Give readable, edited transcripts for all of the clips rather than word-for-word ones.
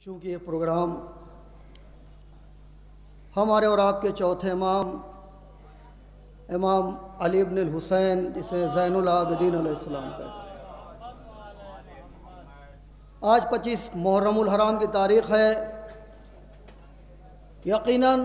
چونکہ یہ پروگرام ہمارے اور آپ کے چوتھے امام علی بن الحسین جسے زین العابدین علیہ السلام کہتے ہیں، آج 25 محرم الحرام کی تاریخ ہے۔ یقیناً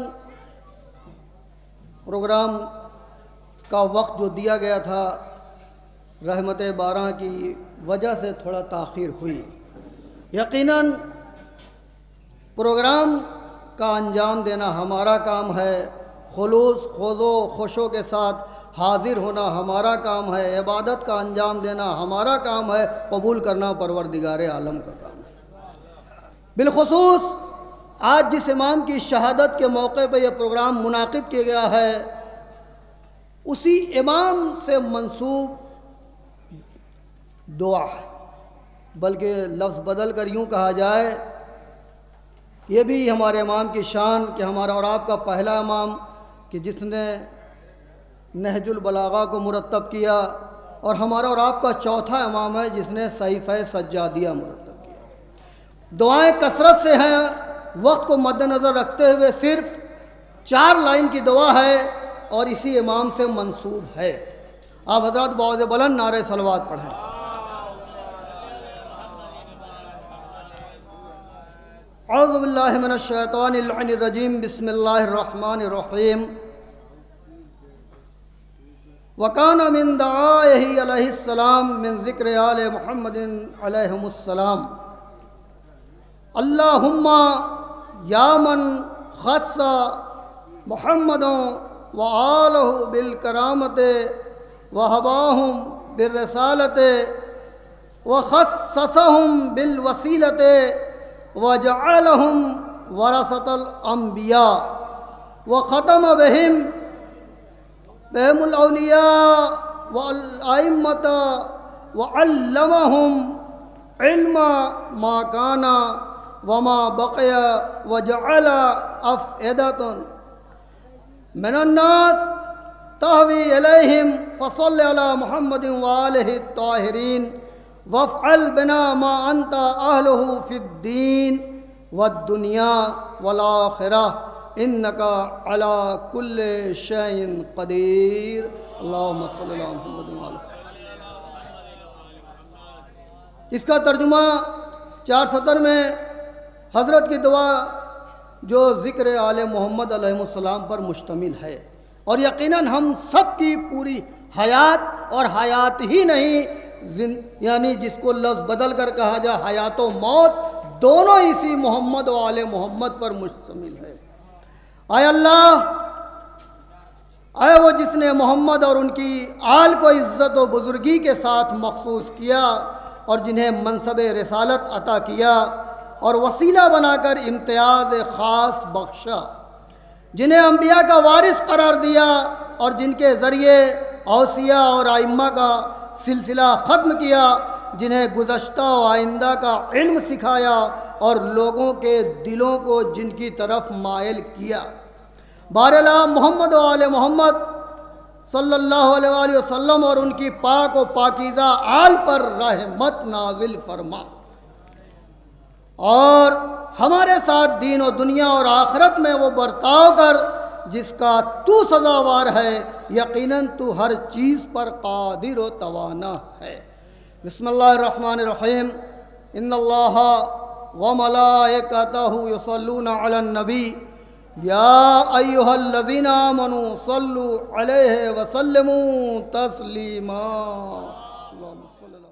پروگرام کا وقت جو دیا گیا تھا رحمت بارہ کی وجہ سے تھوڑا تاخیر ہوئی۔ یقیناً پروگرام کا انجام دینا ہمارا کام ہے، خلوص خوض و خوشو کے ساتھ حاضر ہونا ہمارا کام ہے، عبادت کا انجام دینا ہمارا کام ہے، قبول کرنا پروردگار عالم کا کام ہے۔ بالخصوص آج جس امام کی شہادت کے موقع پہ یہ پروگرام منعقد کیا گیا ہے، اسی امام سے منسوب دعا ہے، بلکہ لفظ بدل کر یوں کہا جائے، یہ بھی ہمارے امام کی شان کہ ہمارا اور آپ کا پہلا امام کہ جس نے نہج البلاغہ کو مرتب کیا، اور ہمارا اور آپ کا چوتھا امام ہے جس نے صحیفہ سجادیہ مرتب کیا۔ دعائیں کثرت سے ہیں، وقت کو مد نظر رکھتے ہوئے صرف 4 لائن کی دعا ہے اور اسی امام سے منسوب ہے۔ آپ حضرات بآواز بلند نعرہ صلوات پڑھیں۔ اعوذ باللہ من الشیطان اللعین الرجیم، بسم اللہ الرحمن الرحیم۔ وَكَانَ مِن دَعَائِهِ علیہ السلام من ذکر آل محمد علیہم السلام۔ اللہم یا من خص محمد وآلہ بالکرامت وحباہم بالرسالت وخصصہم بالوسیلت وجعلہم ورثۃ الانبیاء وختم بہم الاولیاء والائمۃ وعلمہم علم ما کان وما بقی وجعل افئدۃ من الناس تہوی الیہم فصل علی محمد وآلہ الطاہرین وافعل بنا ما انت اہلہ فی الدین والدنیا والآخرہ انکا علی کل شیء قدیر۔ اللہم صلی اللہ محمد وآلہ۔ اس کا ترجمہ 4 سطر میں حضرت کی دعا جو ذکر آل محمد علیہ السلام پر مشتمل ہے، اور یقیناً ہم سب کی پوری حیات اور حیات ہی نہیں، یعنی جس کو لفظ بدل کر کہا جائے حیات و موت، دونوں اسی محمد و آل محمد پر مشتمل ہے۔ اے اللہ، اے وہ جس نے محمد اور ان کی آل کو عزت و بزرگی کے ساتھ مخصوص کیا اور جنہیں منصب رسالت عطا کیا اور وسیلہ بنا کر امتیاز خاص بخشا، جنہیں انبیاء کا وارث قرار دیا اور جن کے ذریعے اوصیاء اور ائمہ کا سلسلہ ختم کیا، جنہیں گزشتہ و آئندہ کا علم سکھایا اور لوگوں کے دلوں کو جن کی طرف مائل کیا۔ باراللہ محمد و آل محمد صلی اللہ علیہ وآلہ وسلم اور ان کی پاک و پاکیزہ آل پر رحمت نازل فرما، اور ہمارے ساتھ دین و دنیا اور آخرت میں وہ برتاؤ کر جس کا تو سزاوار ہے، یقیناً تو ہر چیز پر قادر و توانا ہے۔ بسم اللہ الرحمن الرحیم۔ ان اللہ وملائکتہ یصلون علی النبی یا ایہا الذین آمنوا صلوا علیہ وسلموا تسلیما۔ اللہم صلی اللہ